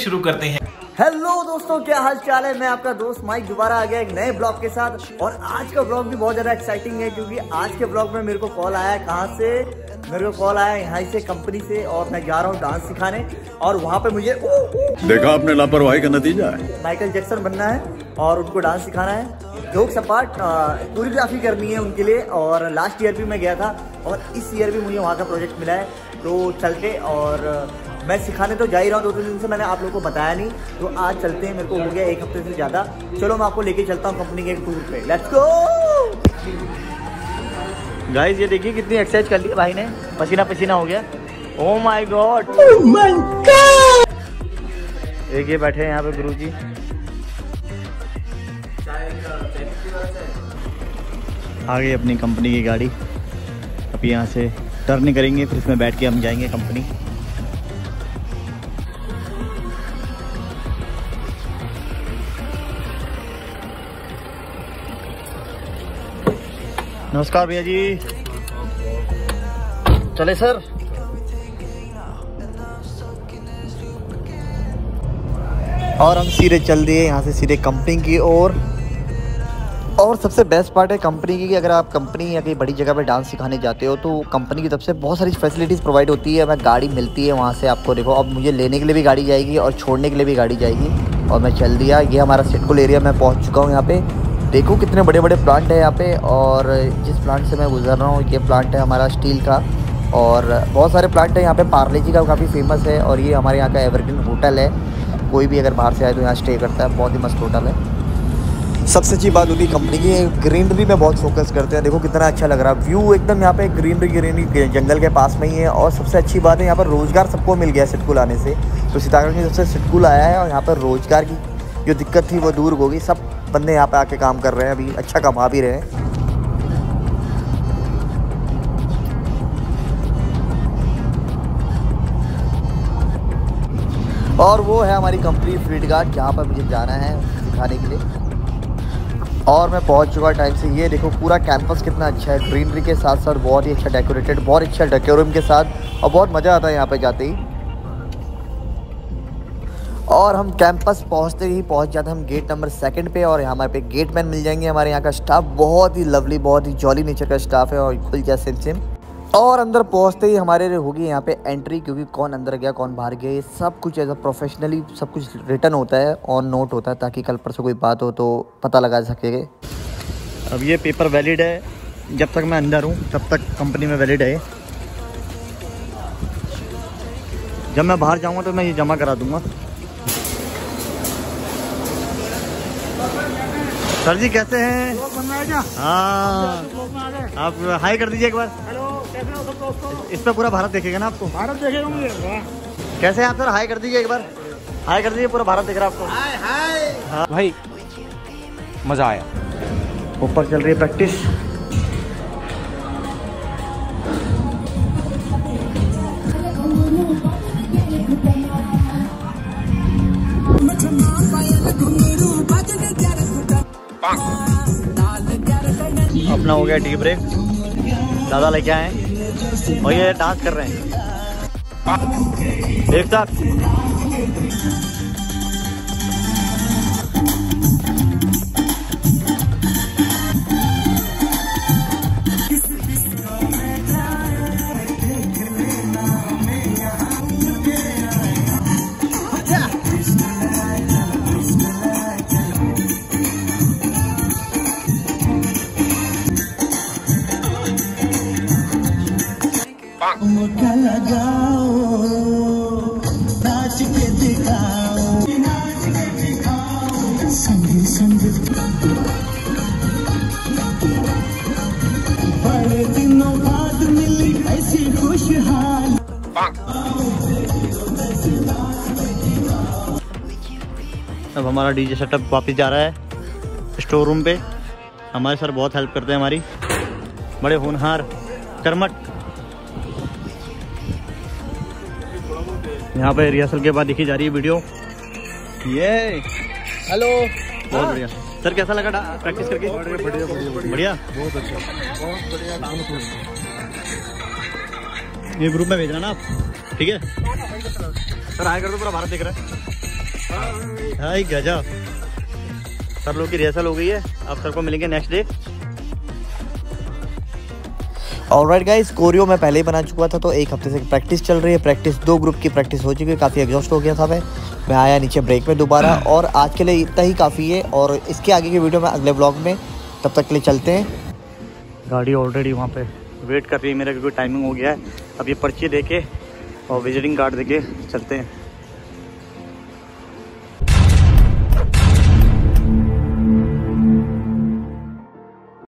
शुरू करते हैं। हेलो दोस्तों, क्या हाल चाल है। मैं आपका दोस्त माइक दोबारा आ गया एक नए ब्लॉग के साथ। और आज का ब्लॉग भी बहुत ज्यादा एक्साइटिंग है क्योंकि आज के ब्लॉग में मेरे को कॉल आया है। कहाँ से? मेरे को कॉल आया यहाँ से कंपनी से, और मैं जा रहा हूँ डांस सिखाने। और वहाँ पे मुझे देखा आपने लापरवाही का नतीजा है। माइकल जैक्सन बनना है और उनको डांस सिखाना है। जोक्स अपार्ट, कोरियोग्राफी करनी है उनके लिए। और लास्ट ईयर भी मैं गया था और इस ईयर भी मुझे वहाँ का प्रोजेक्ट मिला है। तो चलते, और मैं सिखाने तो जा ही रहा हूँ 2-3 दिन से, मैंने आप लोगों को बताया नहीं। तो आज चलते हैं, मेरे को हो गया 1 हफ्ते से ज़्यादा। चलो मैं आपको लेके चलता हूँ कंपनी के एक टूर पे। Let's go guys. ये देखिए कितनी एक्सरसाइज कर ली भाई ने, पसीना पसीना हो गया। Oh my God, oh my God. एक ये बैठे हैं यहाँ पे गुरुजी। आ गई अपनी कंपनी की गाड़ी। अब यहाँ से टर्न करेंगे, फिर इसमें बैठ के हम जाएंगे कंपनी। नमस्कार भैया जी, चले सर। और हम सीधे चल दिए यहाँ से सीधे कंपनी की ओर। और सबसे बेस्ट पार्ट है कंपनी की कि अगर आप कंपनी या कहीं बड़ी जगह पे डांस सिखाने जाते हो तो कंपनी की तरफ से बहुत सारी फैसिलिटीज़ प्रोवाइड होती है। हमें गाड़ी मिलती है वहाँ से। आपको देखो, अब मुझे लेने के लिए भी गाड़ी जाएगी और छोड़ने के लिए भी गाड़ी जाएगी। और मैं चल दिया। ये हमारा सिटकुल एरिया मैं पहुँच चुका हूँ। यहाँ पे देखो कितने बड़े बड़े प्लांट है यहाँ पे। और जिस प्लांट से मैं गुजर रहा हूँ ये प्लांट है हमारा स्टील का। और बहुत सारे प्लांट है यहाँ पे। पार्ले जी का काफ़ी फेमस है। और ये हमारे यहाँ का एवरग्रीन होटल है। कोई भी अगर बाहर से आए तो यहाँ स्टे करता है। बहुत ही मस्त होटल है। सबसे अच्छी बात होती है कंपनी की ग्रीनरी में बहुत फोकस करते हैं। देखो कितना अच्छा लग रहा है व्यू, एकदम यहाँ पे ग्रीनरी जंगल के पास में ही है। और सबसे अच्छी बात है यहाँ पर रोज़गार सबको मिल गया सिटकुल आने से। तो सीतागढ़ में सबसे सिटकुल आया है और यहाँ पर रोज़गार की जो दिक्कत थी वो दूर हो गई। सब बंदे यहाँ पे आके काम कर रहे हैं, अभी अच्छा कमा भी रहे हैं। और वो है हमारी कंपनी फ्रीड गार्ड, जहाँ पर मुझे जाना है सिखाने के लिए। और मैं पहुँच चुका टाइम से। ये देखो पूरा कैंपस कितना अच्छा है, ग्रीनरी के साथ साथ बहुत ही अच्छा डेकोरेटेड, बहुत अच्छा डेकोरम के साथ। और बहुत मज़ा आता है यहाँ पे जाते ही। और हम कैंपस पहुँचते ही पहुँच जाते हैं हम गेट नंबर 2 पे। और यहाँ पे गेटमैन मिल जाएंगे। हमारे यहाँ का स्टाफ बहुत ही लवली, बहुत ही जॉली नेचर का स्टाफ है। और खुल जा सिम। और अंदर पहुँचते ही हमारे होगी यहाँ पे एंट्री, क्योंकि कौन अंदर गया कौन बाहर गया ये सब कुछ एज अ प्रोफेशनली सब कुछ रिटर्न होता है, ऑन नोट होता है, ताकि कल परसों कोई बात हो तो पता लगा सकेंगे। अब ये पेपर वैलिड है, जब तक मैं अंदर हूँ तब तक कंपनी में वैलिड है। जब मैं बाहर जाऊँगा तो मैं ये जमा करा दूँगा। सर जी कैसे हैं? हाँ, आप हाई कर दीजिए एक बार। इस पे पूरा भारत देखेगा ना आपको? भारत देखेगा मुझे। कैसे हैं आप सर? हाई कर दीजिए एक बार। हाई कर दीजिए, पूरा भारत देख रहा है आपको। हाय हाय। हाँ भाई मजा आया। ऊपर चल रही है प्रैक्टिस। अपना हो गया टी ब्रेक, दादा लेके आए हैं और ये डांस कर रहे हैं एक साथ। नाच के दिखाओ, बड़े दिनों बाद मिली ऐसी खुशहाल। अब हमारा डीजे सेटअप वापस जा रहा है स्टोर रूम पे। हमारे सर बहुत हेल्प करते हैं हमारी, बड़े होनहार कर्मठ। यहाँ पे रिहर्सल के बाद दिखी जा रही है वीडियो। ये हेलो, बहुत बढ़िया सर। कैसा लगा प्रैक्टिस करके? बढ़िया बढ़िया, बहुत अच्छा, बहुत बढ़िया। ये ग्रुप में भेजना ना आप, ठीक है सर? हाई कर दो, पूरा भारत देख रहा है। हाय गजब। सर लोग की रिहर्सल हो गई है, अब सर को मिलेंगे next day. Alright guys, choreo मैं पहले ही बना चुका था, तो एक हफ्ते से प्रैक्टिस चल रही है। प्रैक्टिस 2 ग्रुप की प्रैक्टिस हो चुकी है, काफ़ी एग्जॉस्ट हो गया था मैं आया नीचे ब्रेक में दोबारा, और आज के लिए इतना ही काफ़ी है। और इसके आगे की वीडियो में अगले ब्लॉग में, तब तक के लिए चलते हैं। गाड़ी ऑलरेडी वहाँ पे वेट कर रही है मेरा, क्योंकि टाइमिंग हो गया है। अब ये पर्ची दे के और विजिटिंग कार्ड दे के चलते हैं।